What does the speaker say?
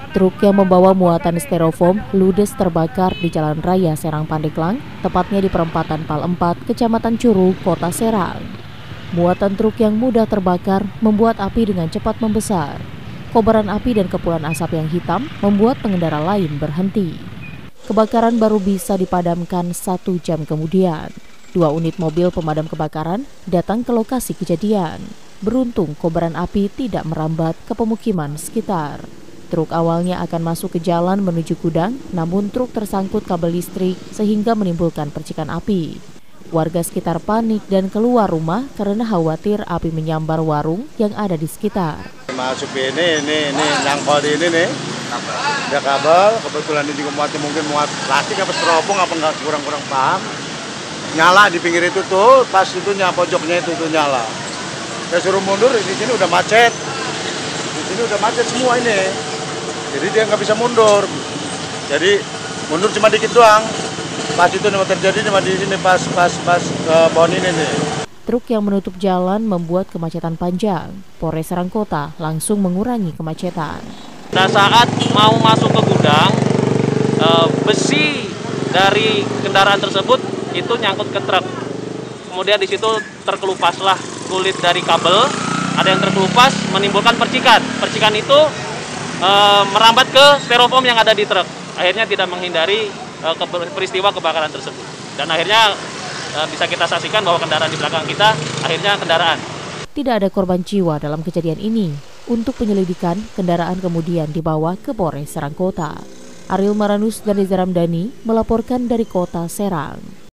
Truk yang membawa muatan styrofoam ludes terbakar di Jalan Raya Serang Pandeglang, tepatnya di perempatan Pal 4, Kecamatan Curu, Kota Serang. Muatan truk yang mudah terbakar membuat api dengan cepat membesar. Kobaran api dan kepulan asap yang hitam membuat pengendara lain berhenti. Kebakaran baru bisa dipadamkan 1 jam kemudian. 2 unit mobil pemadam kebakaran datang ke lokasi kejadian. Beruntung kobaran api tidak merambat ke pemukiman sekitar. Truk awalnya akan masuk ke jalan menuju gudang, namun truk tersangkut kabel listrik sehingga menimbulkan percikan api. Warga sekitar panik dan keluar rumah karena khawatir api menyambar warung yang ada di sekitar. Masuk ini nangkol di ini nih, ada kabel, kebetulan ini juga muatnya mungkin muat plastik apa styrofoam apa nggak kurang paham. Nyala di pinggir itu tuh, pas itu pojoknya itu tuh nyala. Saya suruh mundur, di sini udah macet, semua ini. Jadi dia nggak bisa mundur. Jadi mundur cuma dikit doang. Pas itu terjadi cuma di sini pas pohon ini nih. Truk yang menutup jalan membuat kemacetan panjang. Polres Serang Kota langsung mengurangi kemacetan. Pada saat mau masuk ke gudang, besi dari kendaraan tersebut itu nyangkut ke truk. Kemudian di situ terkelupaslah kulit dari kabel, ada yang terkelupas menimbulkan percikan. Percikan itu merambat ke styrofoam yang ada di truk. Akhirnya tidak menghindari peristiwa kebakaran tersebut. Dan akhirnya bisa kita saksikan bahwa kendaraan di belakang kita akhirnya kendaraan. Tidak ada korban jiwa dalam kejadian ini. Untuk penyelidikan, kendaraan kemudian dibawa ke Polres Serang Kota. Ariel Maranus dan Reza Ramdhani melaporkan dari Kota Serang.